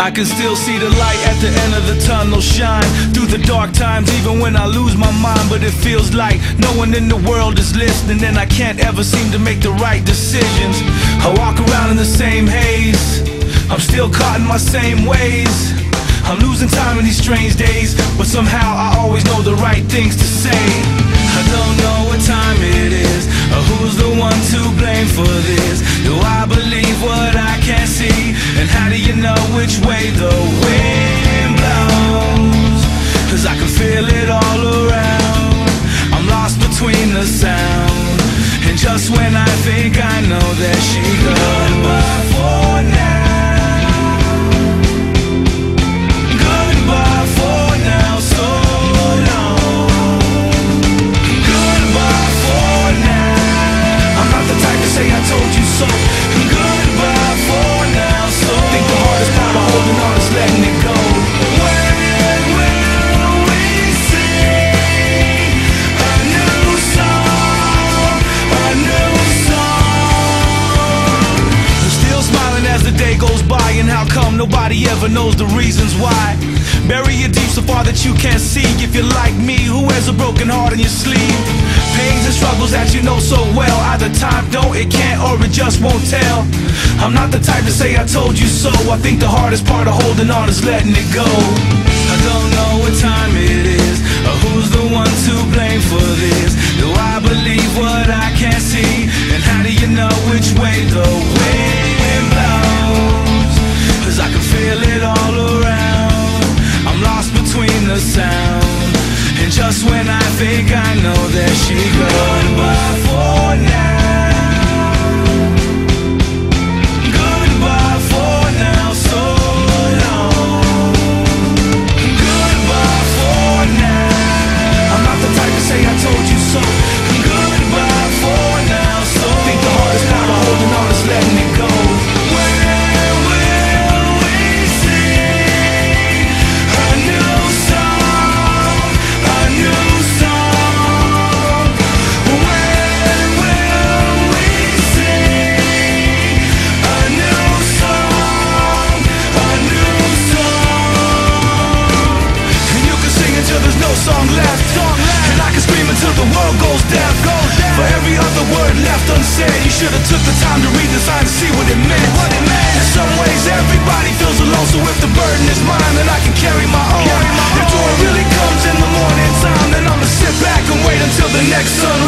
I can still see the light at the end of the tunnel shine through the dark times, even when I lose my mind. But it feels like no one in the world is listening, and I can't ever seem to make the right decisions. I walk around in the same haze, I'm still caught in my same ways. I'm losing time in these strange days, but somehow I always know the right things to say. I don't know what time it is, or who's the one to blame for this. Do I believe what I can't see? And how do you know which way the wind blows? 'Cause I can feel it all around. I'm lost between the sound, and just when I think I know, there she goes. Goodbye for now, goodbye for now, so long. Goodbye for now, I'm not the type to say I told you so. Goodbye for now, so I think the hardest part of holding on is letting it go. When will we sing a new song, a new song? I'm still smiling as the day goes by, and how come nobody ever knows the reasons why? Bury it deep so far that you can't see. If you're like me, who wears a broken heart in your sleeve? Pains and struggles that you know so well, either time don't, it can't, or it just won't tell. I'm not the type to say I told you so. I think the hardest part of holding on is letting it go. I don't know what time it is, or who's the one to blame for this. Do I believe what I can't see? And how do you know which way the wind blows? 'Cause I can feel it all around. I'm lost between the sound, and just when I think I know, there she goes. Goodbye for now, goodbye for now, so long. Goodbye for now, I'm not the type to say I told you so. Goodbye for now, so I think the hardest part of holding on is letting it go. Song left, and I can scream until the world goes deaf. For every other word left unsaid, you should have took the time to read the sign to see what it meant. In some ways everybody feels alone, so if the burden is mine, then I can carry my own. If joy really comes in the morning time, then I'ma sit back and wait until the next sun